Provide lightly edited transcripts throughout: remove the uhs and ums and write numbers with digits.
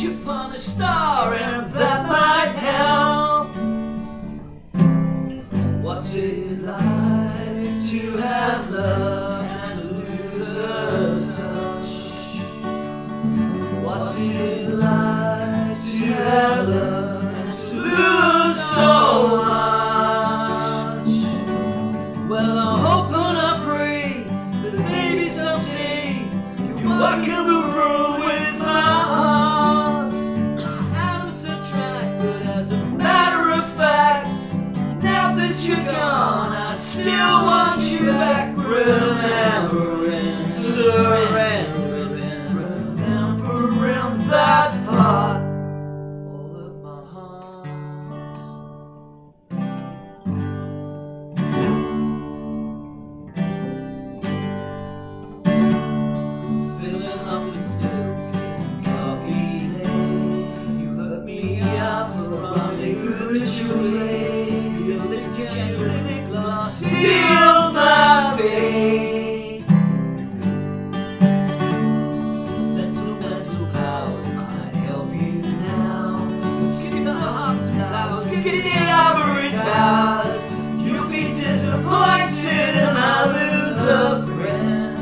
wish upon a star, and that might help. What's it like to have love and to lose a touch? What's it like to have love and to lose so much? Well, I hope and I pray that maybe someday you walk in the room with my heart. Atoms attract, but as a matter of fact, now that you're gone, I still want you back. Remembering, surrendering, remembering that part, all of my heart. Spilling up the silk and coffee lace, you hurt me up around the good Julie. Seals my fate. Sentimental powers might help you now. Skin the hearts and flowers, skin the ivory towers. You'll be disappointed and I lose a friend.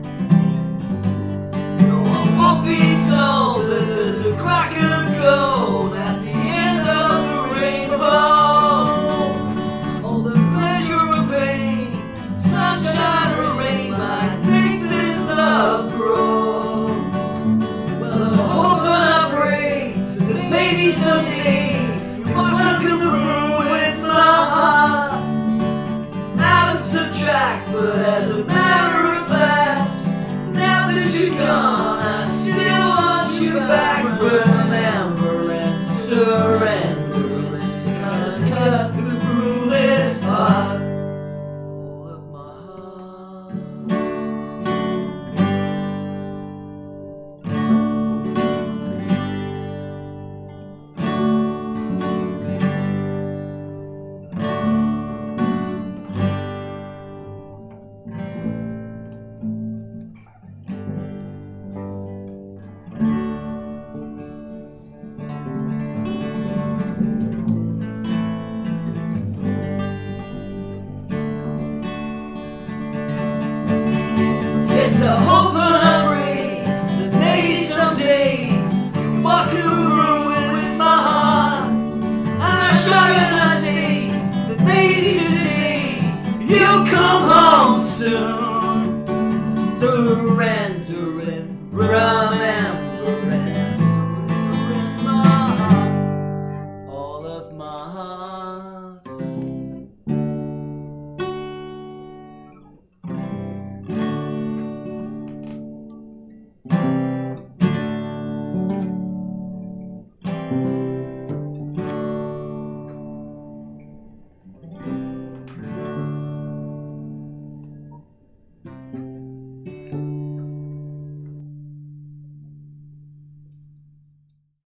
No, I won't be told that there's a crack of gold at the end of the rainbow. Sunshine or rain might make this love grow. Well, I hope and I pray that maybe someday you walk in the room with my heart. Atoms subtract, but as a matter of fact, now that you're gone, I still want you back. Remembering, surrendering, cause cut the cruelest part. Yes, I hope and I pray that maybe someday you walk in the room with my heart. And I shrug and I say that maybe today you'll come home soon. Surrendering, remembering my heart, all of my heart.